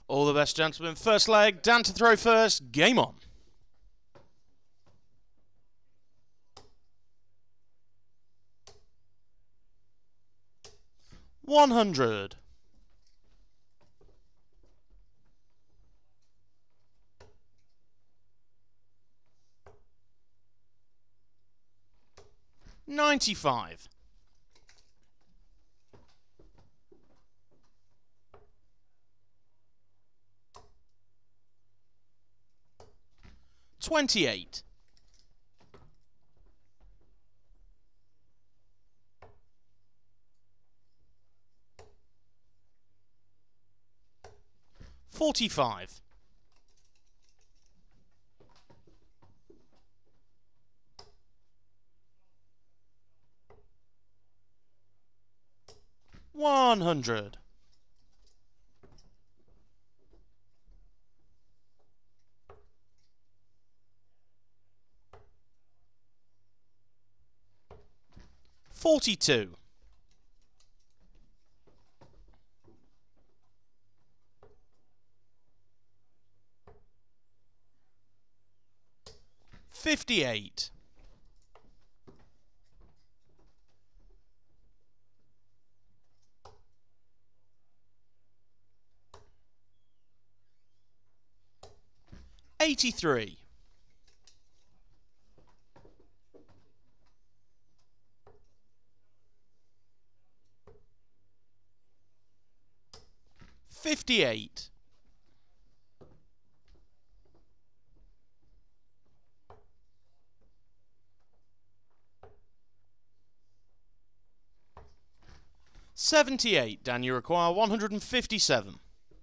All the best, gentlemen. First leg, Dan to throw first. Game on. $100. $95. $28. $45. $100. $42. $58. $83. $58. $78. Dan, you require 157.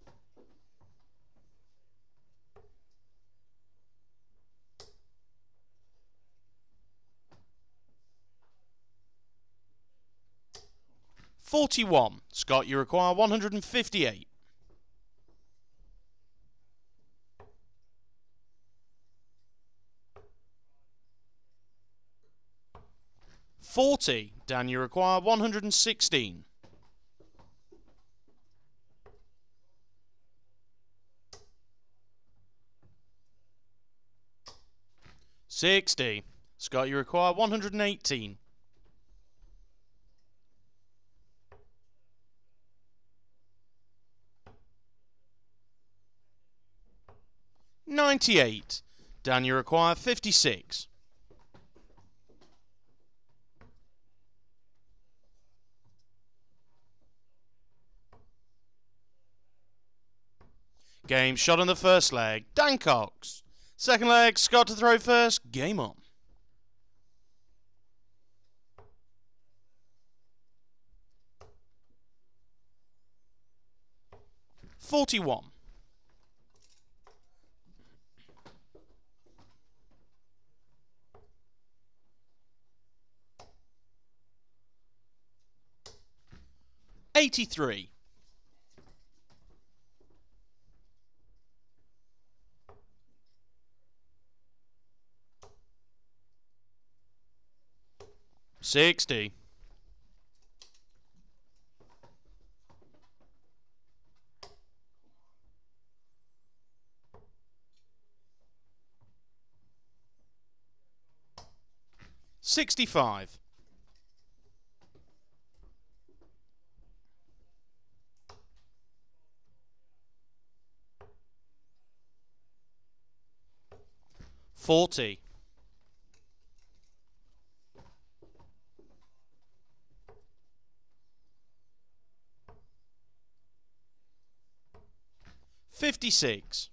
$41. Scott, you require 158. $40. Dan, you require 116. $60. Scott, you require 118. $98. Dan, you require 56. Game shot on the first leg. Dan Cox. Second leg, Scott to throw first. Game on. $41. $83. $60. $65. $40. $56.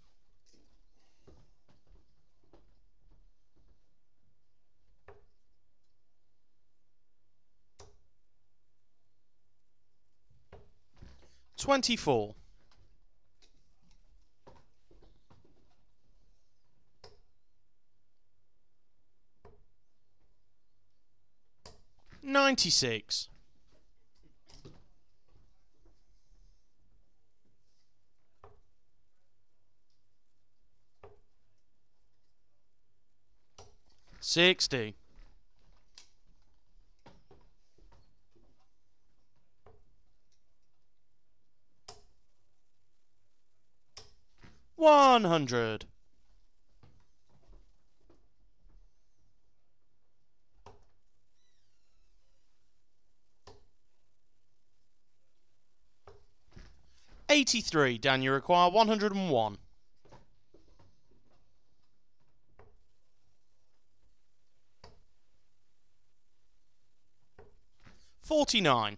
$24. $96. $60. 100. $83. Dan, you require 101. 49.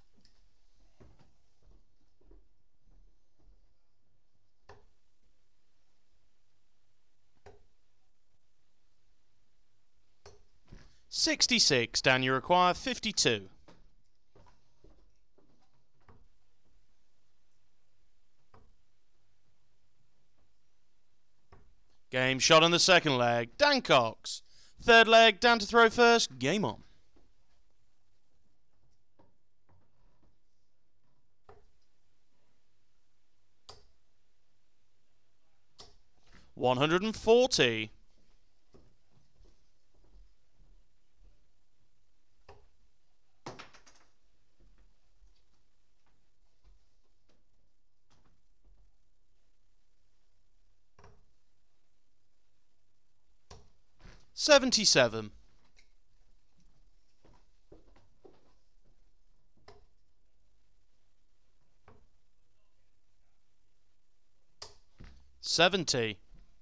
66. Dan, you require 52. Game shot in the second leg. Dan Cox. Third leg, Dan to throw first. Game on. $140. 77. 70.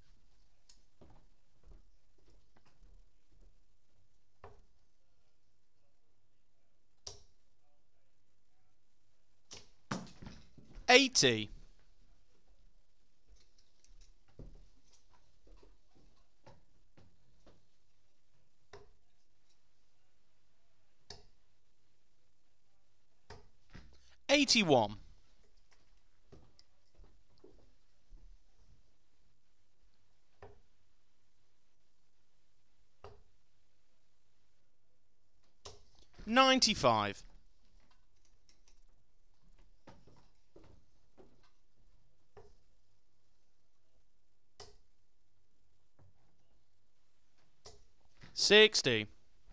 80. 81. 95. 60.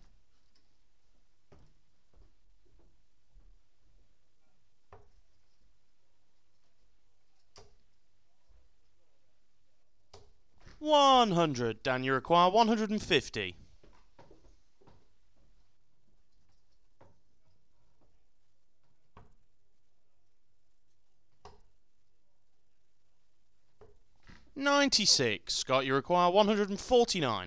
100. Dan, you require 150. 96. Scott, you require 149.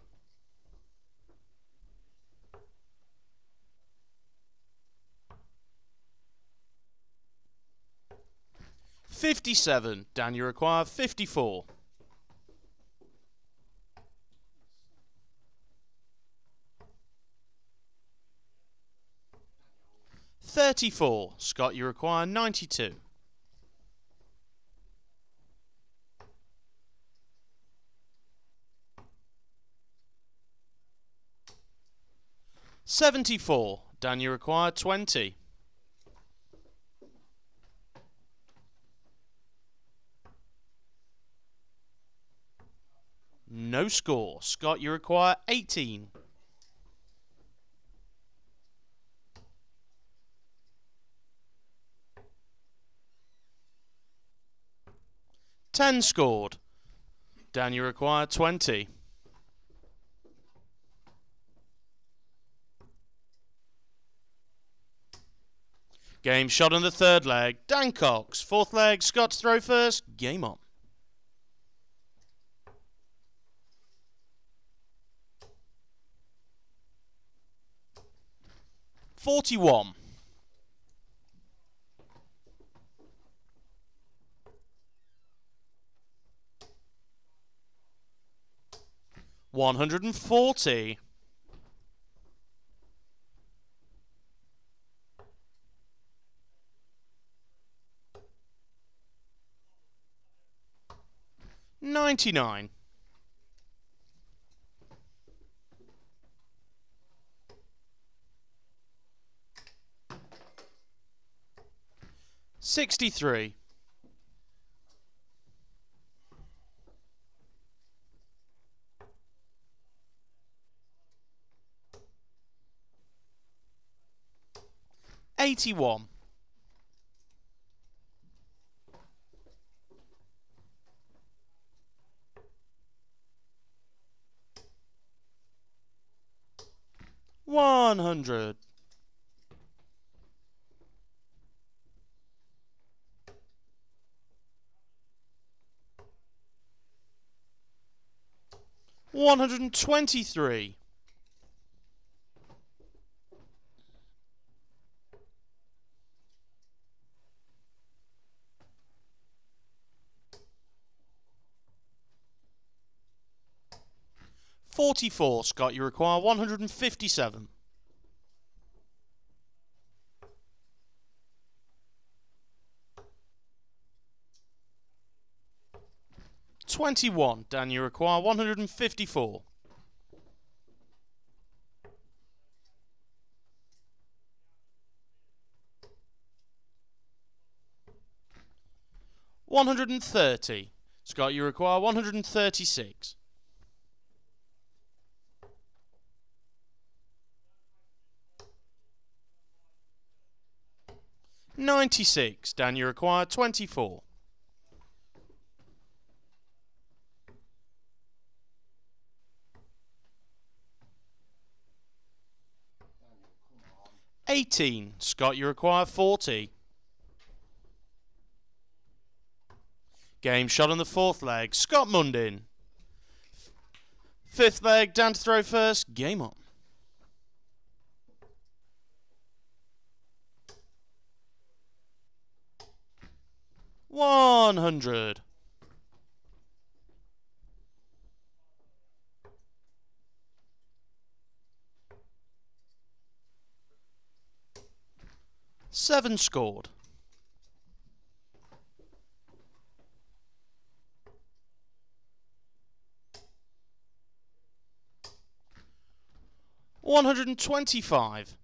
57. Dan, you require 54. 34. Scott, you require 92. 74. Dan, you require 20. 'No score. Scott, you require 18. 10 scored. Dan, you require 20. 'Game shot in the third leg. Dan Cox. Fourth leg, Scott to throw first. Game on. 41. 140. 99. 63. 81. 100. $123. 44, Scott, you require 157. 21, Dan, you require 154. 130, Scott, you require 136. 96, Dan, you require 24. 18, Scott, you require 40. Game shot on the fourth leg, Scott Mundin. Fifth leg, Dan to throw first, game on. $100. 7 scored. 125.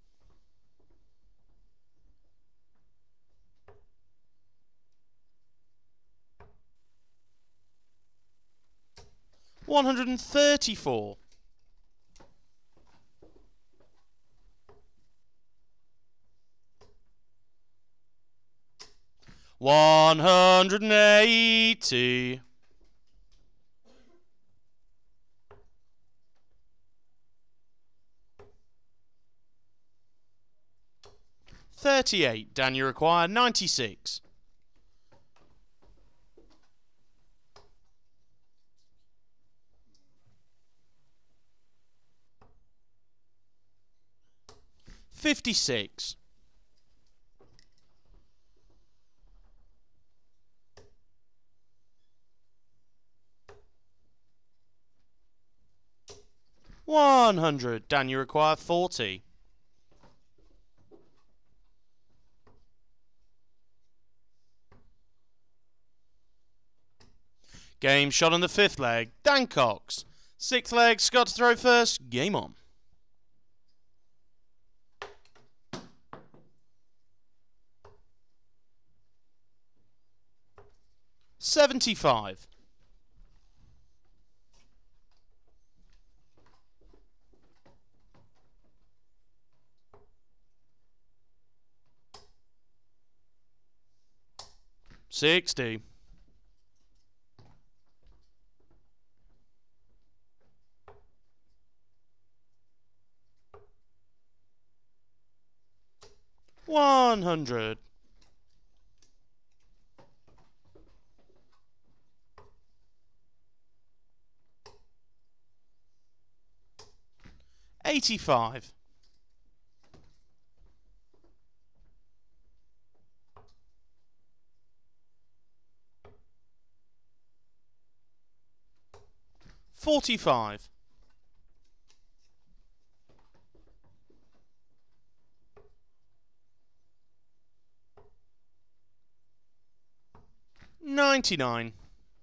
134. 180. 38. Dan, you require 96. 56. 100. Dan, you require 40. 'Game shot on the fifth leg, Dan Cox. Sixth leg, Scott to throw first, game on. $75. 60. 100. 85. 45. 99.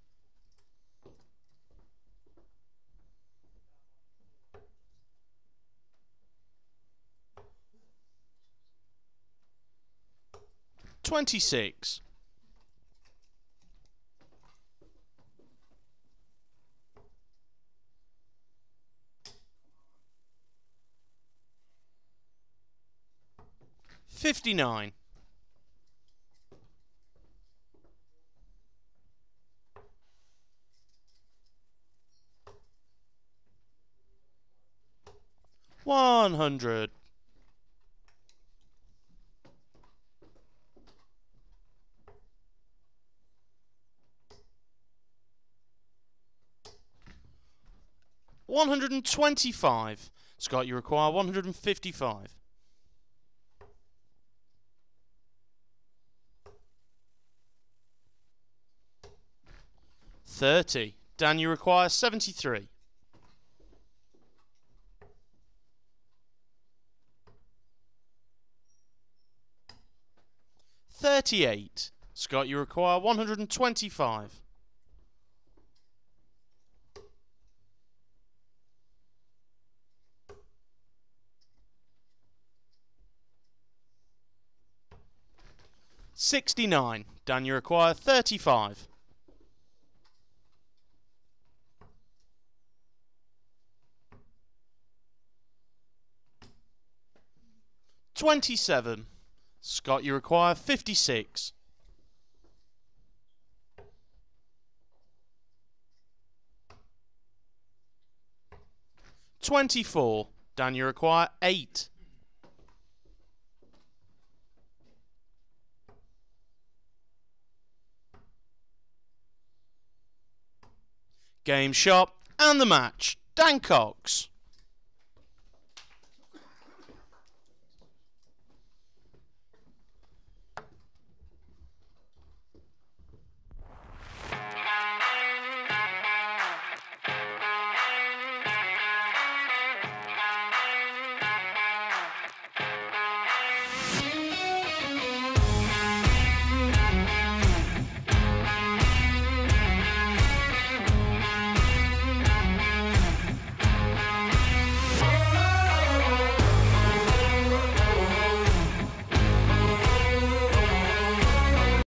26. 59. 100. 125. Scott, you require 155. 30. Dan, you require 73. 38. Scott, you require 125. 69. Dan, you require 35. 27. Scott, you require 56. 24. Dan, you require 8. Game shop and the match. Dan Cox.